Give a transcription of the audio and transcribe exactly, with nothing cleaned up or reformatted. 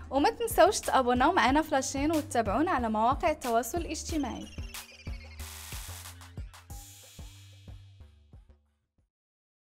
وما تنسوش تابوناو معنا في لاشين وتتابعونا على مواقع التواصل الاجتماعي.